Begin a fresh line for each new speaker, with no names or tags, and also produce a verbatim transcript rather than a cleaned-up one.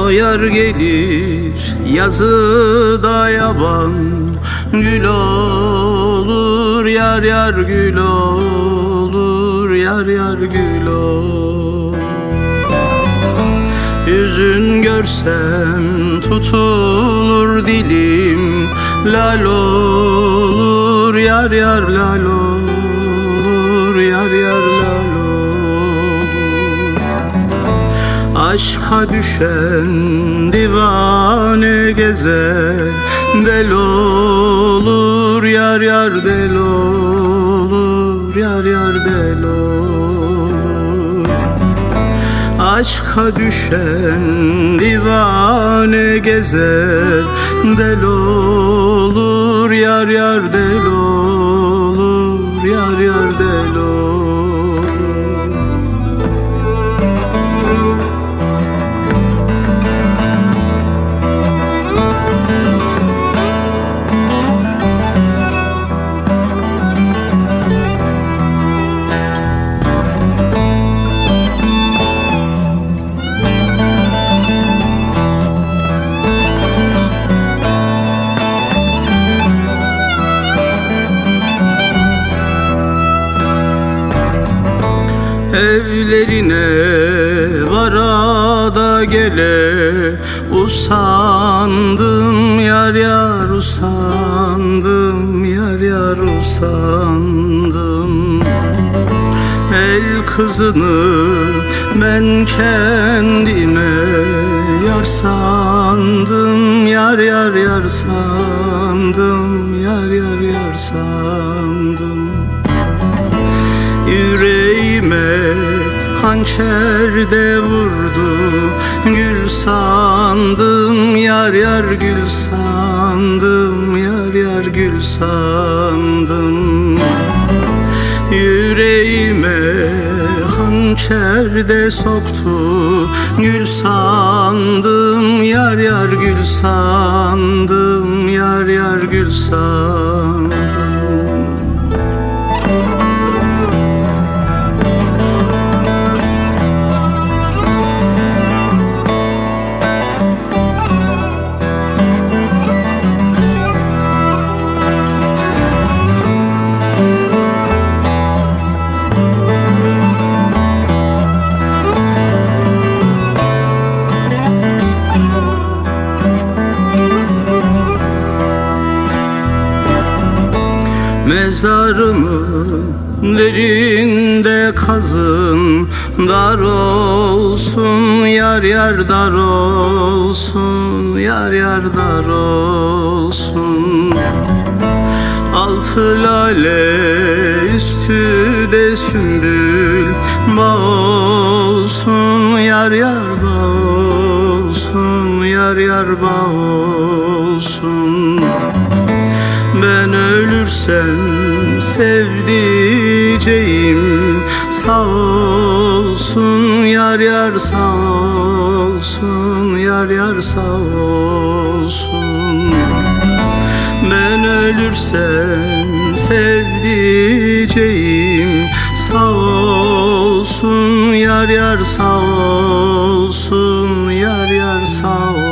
yar gelir yazıda yaban, gül olur yar yar gül olur yar yar gül olur. Yüzün görsem tutulur dilim, lal olur yar yar lal olur yar yar lal olur. Aşka düşen divane gezer, del olur yar yar del olur yar yar del olur. Aşka düşen divane gezer, del olur yar yar del olur yar yar del olur. Evlerine varada gele, usandım yar yar usandım yar yar usandım. El kızını ben kendime yar sandım, yar yar yar sandım yar yar yar sandım. Yüreğime hançer de vurdu, gül sandım yar yar gül sandım yar yar gül sandım. Yüreğime hançer de soktu, gül sandım yar yar gül sandım yar yar gül sandım. Mezarımı derinde kazın, dar olsun yar yar dar olsun yar yar dar olsun. Altı lale üstü de sümbül, bağ olsun yar yar bağ olsun yar yar bağ olsun. Ben ölürsem sevdiceğim sağ olsun yar yar sağ olsun yar yar sağ olsun. Ben ölürsem sevdiceğim sağ olsun yar yar sağ olsun yar yar sağ olsun.